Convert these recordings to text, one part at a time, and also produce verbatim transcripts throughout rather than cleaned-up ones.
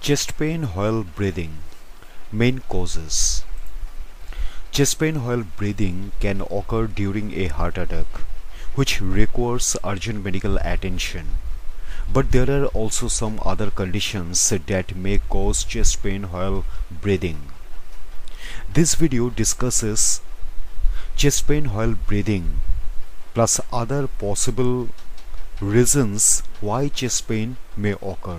Chest pain while breathing. Main causes. Chest pain while breathing can occur during a heart attack, which requires urgent medical attention. But there are also some other conditions that may cause chest pain while breathing. This video discusses chest pain while breathing plus other possible reasons why chest pain may occur.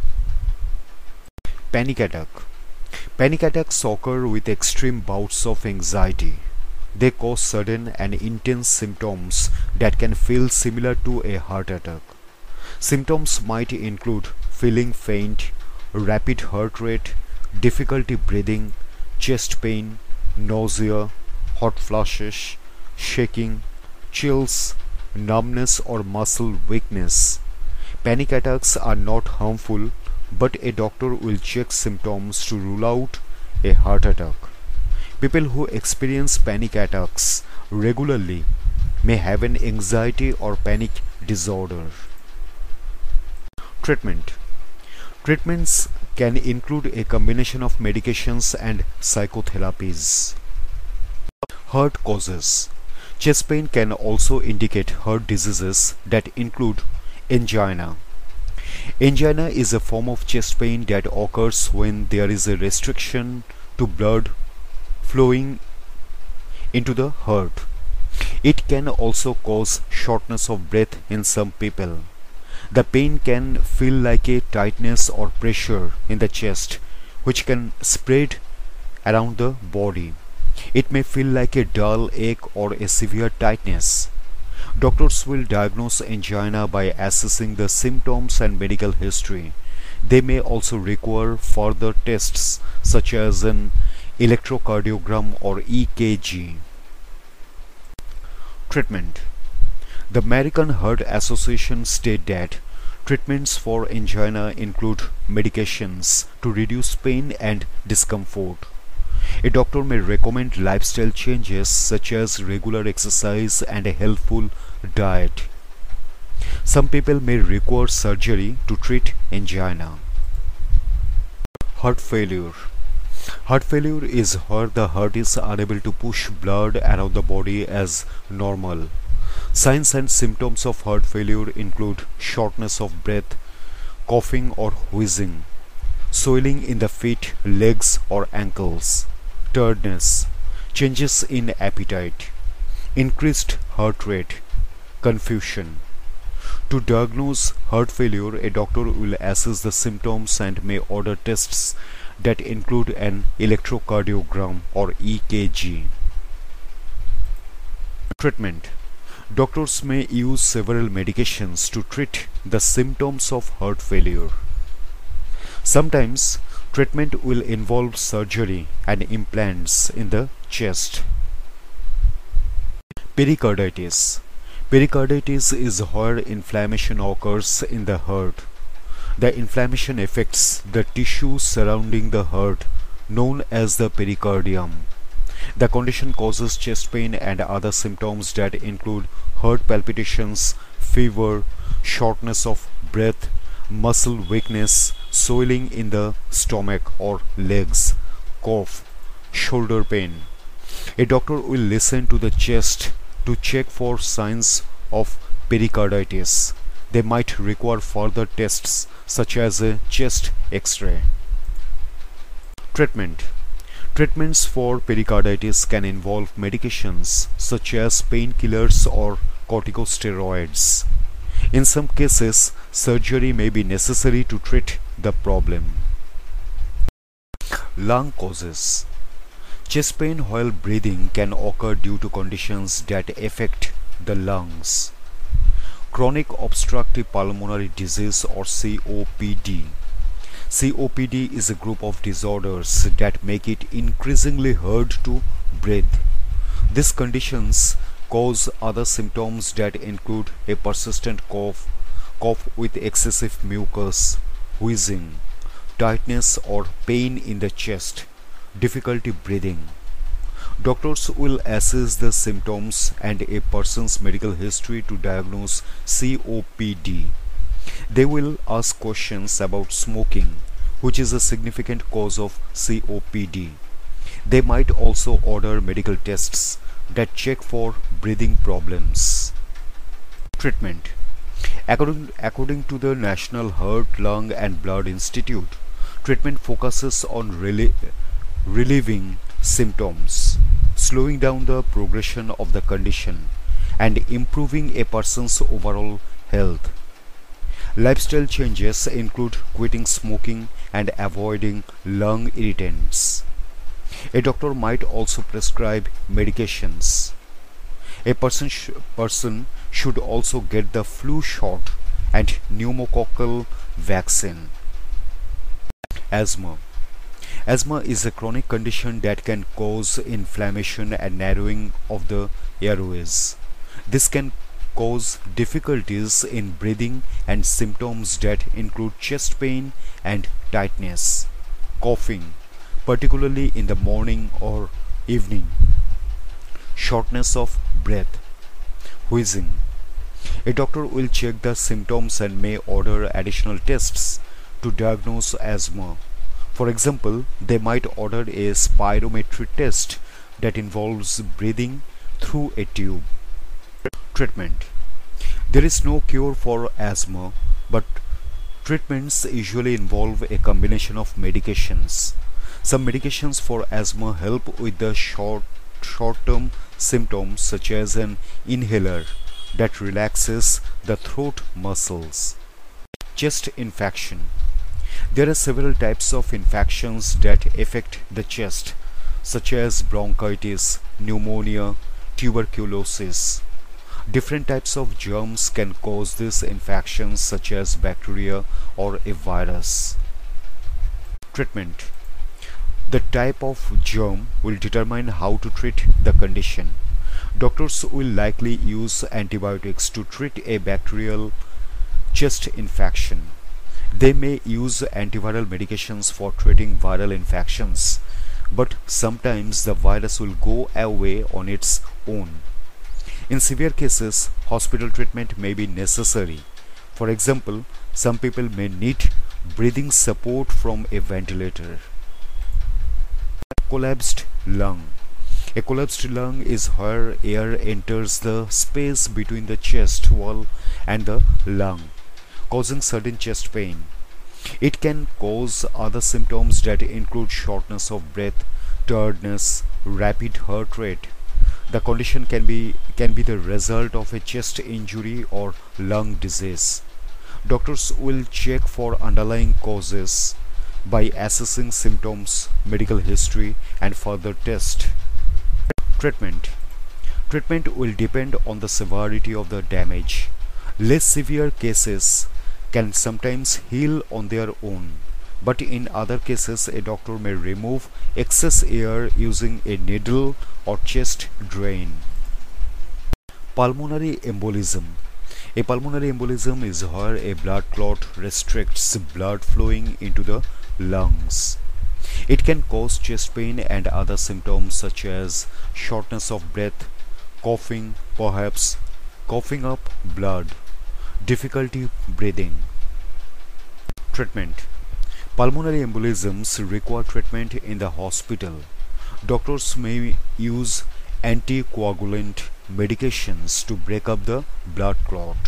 Panic attack. Panic attacks occur with extreme bouts of anxiety. They cause sudden and intense symptoms that can feel similar to a heart attack. Symptoms might include feeling faint, rapid heart rate, difficulty breathing, chest pain, nausea, hot flashes, shaking, chills, numbness or muscle weakness. Panic attacks are not harmful, but a doctor will check symptoms to rule out a heart attack. People who experience panic attacks regularly may have an anxiety or panic disorder. Treatment. Treatments can include a combination of medications and psychotherapies. Heart causes. Chest pain can also indicate heart diseases that include angina. Angina is a form of chest pain that occurs when there is a restriction to blood flowing into the heart. It can also cause shortness of breath in some people. The pain can feel like a tightness or pressure in the chest, which can spread around the body. It may feel like a dull ache or a severe tightness. Doctors will diagnose angina by assessing the symptoms and medical history. They may also require further tests such as an electrocardiogram or E K G. Treatment. The American Heart Association states that treatments for angina include medications to reduce pain and discomfort. A doctor may recommend lifestyle changes such as regular exercise and a healthful diet. Some people may require surgery to treat angina. Heart failure. Heart failure is where the heart is unable to push blood around the body as normal. Signs and symptoms of heart failure include shortness of breath, coughing or wheezing, swelling in the feet, legs or ankles, tiredness, changes in appetite, increased heart rate, confusion. To diagnose heart failure, a doctor will assess the symptoms and may order tests that include an electrocardiogram or E K G. Treatment. Doctors may use several medications to treat the symptoms of heart failure. Sometimes treatment will involve surgery and implants in the chest. Pericarditis. Pericarditis is where inflammation occurs in the heart. The inflammation affects the tissue surrounding the heart, known as the pericardium. The condition causes chest pain and other symptoms that include heart palpitations, fever, shortness of breath, muscle weakness, swelling in the stomach or legs, cough, shoulder pain. A doctor will listen to the chest to check for signs of pericarditis. They might require further tests such as a chest X-ray. Treatment. Treatments for pericarditis can involve medications such as painkillers or corticosteroids. In some cases, surgery may be necessary to treat the problem. Lung causes. Chest pain while breathing can occur due to conditions that affect the lungs. Chronic obstructive pulmonary disease or C O P D. C O P D is a group of disorders that make it increasingly hard to breathe. These conditions cause other symptoms that include a persistent cough, cough with excessive mucus, wheezing, tightness or pain in the chest, difficulty breathing. Doctors will assess the symptoms and a person's medical history to diagnose C O P D. They will ask questions about smoking, which is a significant cause of C O P D. They might also order medical tests that check for breathing problems. Treatment. According, according to the National Heart, Lung and Blood Institute, treatment focuses on relie relieving symptoms, slowing down the progression of the condition, and improving a person's overall health. Lifestyle changes include quitting smoking and avoiding lung irritants. A doctor might also prescribe medications. A person, sh person should also get the flu shot and pneumococcal vaccine. Asthma. Asthma is a chronic condition that can cause inflammation and narrowing of the airways. This can cause difficulties in breathing and symptoms that include chest pain and tightness, coughing, particularly in the morning or evening, shortness of breath, wheezing. A doctor will check the symptoms and may order additional tests to diagnose asthma. For example, they might order a spirometry test that involves breathing through a tube. Treatment. There is no cure for asthma, but treatments usually involve a combination of medications. Some medications for asthma help with the short short-term symptoms, such as an inhaler that relaxes the throat muscles. Chest infection. There are several types of infections that affect the chest, such as bronchitis, pneumonia, tuberculosis. Different types of germs can cause these infections, such as bacteria or a virus. Treatment. The type of germ will determine how to treat the condition. Doctors will likely use antibiotics to treat a bacterial chest infection. They may use antiviral medications for treating viral infections, but sometimes the virus will go away on its own. In severe cases, hospital treatment may be necessary. For example, some people may need breathing support from a ventilator. Collapsed lung. A collapsed lung is where air enters the space between the chest wall and the lung, causing sudden chest pain. It can cause other symptoms that include shortness of breath, tiredness, rapid heart rate. The condition can be can be the result of a chest injury or lung disease. Doctors will check for underlying causes by assessing symptoms, medical history, and further tests. Treatment. Treatment will depend on the severity of the damage. Less severe cases can sometimes heal on their own, but in other cases a doctor may remove excess air using a needle or chest drain. Pulmonary embolism. A pulmonary embolism is where a blood clot restricts blood flowing into the lungs. It can cause chest pain and other symptoms such as shortness of breath, coughing, perhaps coughing up blood, difficulty breathing. Treatment. Pulmonary embolisms require treatment in the hospital. Doctors may use anticoagulant medications to break up the blood clot.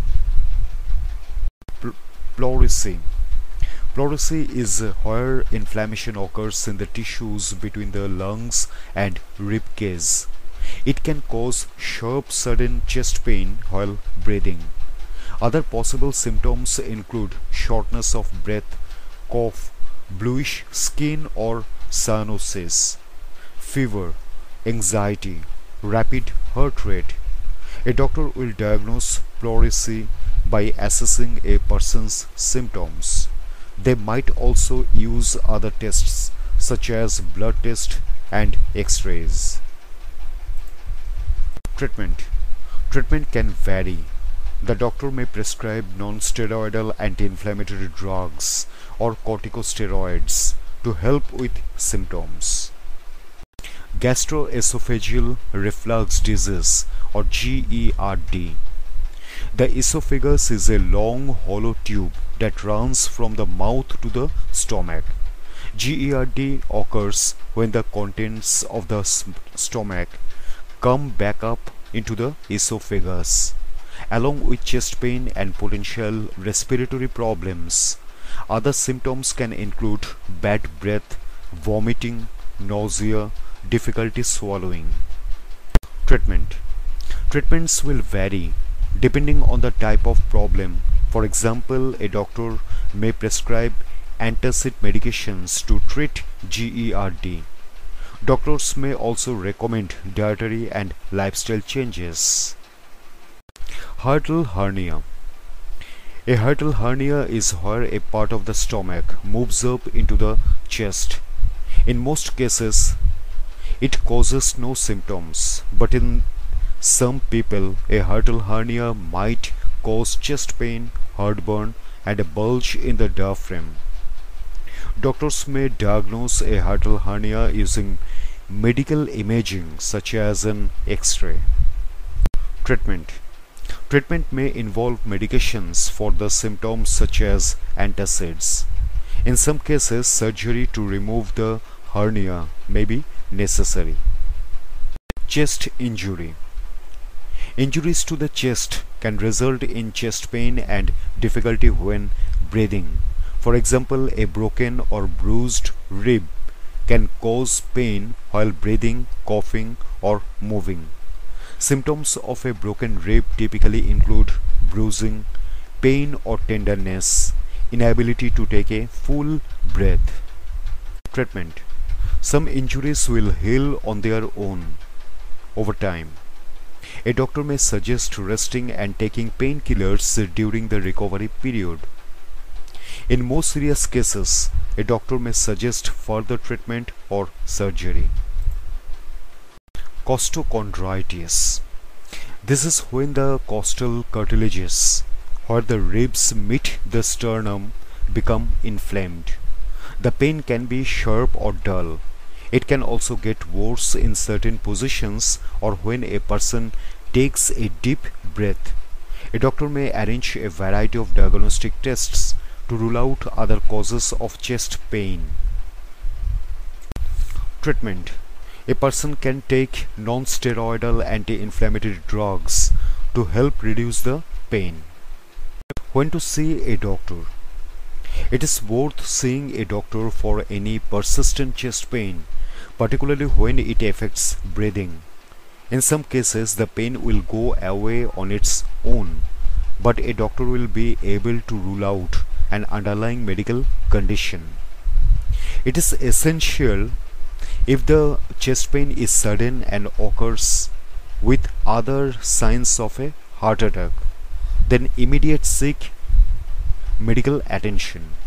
Pleurisy. Pleurisy is where inflammation occurs in the tissues between the lungs and rib cage. It can cause sharp sudden chest pain while breathing. Other possible symptoms include shortness of breath, cough, bluish skin or cyanosis, fever, anxiety, rapid heart rate. A doctor will diagnose pleurisy by assessing a person's symptoms. They might also use other tests such as blood test and x-rays. Treatment. Treatment can vary. The doctor may prescribe non-steroidal anti-inflammatory drugs or corticosteroids to help with symptoms. Gastroesophageal reflux disease or G E R D. The esophagus is a long hollow tube that runs from the mouth to the stomach. GERD occurs when the contents of the stomach come back up into the esophagus, along with chest pain and potential respiratory problems. Other symptoms can include bad breath, vomiting, nausea, difficulty swallowing. Treatment. Treatments will vary depending on the type of problem. For example, a doctor may prescribe antacid medications to treat GERD. Doctors may also recommend dietary and lifestyle changes. Hiatal hernia. A hiatal hernia is where a part of the stomach moves up into the chest. In most cases, it causes no symptoms, but in some people, a hiatal hernia might cause chest pain, heartburn, and a bulge in the diaphragm. Doctors may diagnose a hiatal hernia using medical imaging such as an X-ray. Treatment. Treatment may involve medications for the symptoms such as antacids. In some cases, surgery to remove the hernia may be necessary. Chest injury. Injuries to the chest can result in chest pain and difficulty when breathing. For example, a broken or bruised rib can cause pain while breathing, coughing, or moving. Symptoms of a broken rib typically include bruising, pain or tenderness, inability to take a full breath. Treatment. Some injuries will heal on their own over time. A doctor may suggest resting and taking painkillers during the recovery period. In more serious cases, a doctor may suggest further treatment or surgery. Costochondritis. This is when the costal cartilages, where the ribs meet the sternum, become inflamed. The pain can be sharp or dull. It can also get worse in certain positions or when a person takes a deep breath. A doctor may arrange a variety of diagnostic tests to rule out other causes of chest pain. Treatment. A person can take non-steroidal anti-inflammatory drugs to help reduce the pain. When to see a doctor. It is worth seeing a doctor for any persistent chest pain, particularly when it affects breathing. In some cases, the pain will go away on its own, but a doctor will be able to rule out an underlying medical condition. It is essential, if the chest pain is sudden and occurs with other signs of a heart attack, then immediate seek medical attention.